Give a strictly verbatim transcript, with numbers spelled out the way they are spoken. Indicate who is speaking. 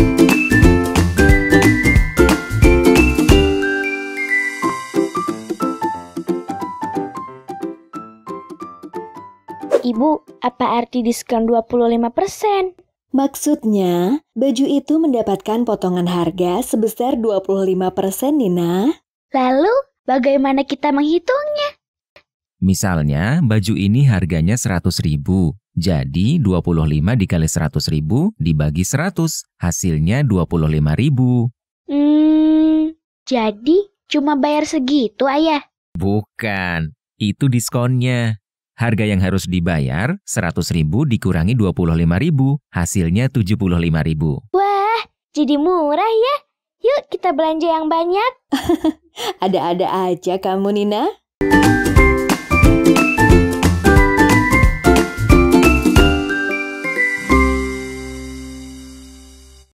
Speaker 1: Ibu, apa arti diskon dua puluh lima persen?
Speaker 2: Maksudnya, baju itu mendapatkan potongan harga sebesar dua puluh lima persen, Nina.
Speaker 1: Lalu, bagaimana kita menghitungnya?
Speaker 3: Misalnya, baju ini harganya seratus ribu. Jadi, dua puluh lima dikali seratus ribu dibagi seratus. Hasilnya dua puluh lima ribu.
Speaker 1: Hmm, jadi cuma bayar segitu, Ayah?
Speaker 3: Bukan, itu diskonnya. Harga yang harus dibayar seratus ribu dikurangi dua puluh lima ribu, hasilnya tujuh puluh lima ribu.
Speaker 1: Wah, jadi murah ya. Yuk kita belanja yang banyak.
Speaker 2: Ada-ada aja kamu, Nina.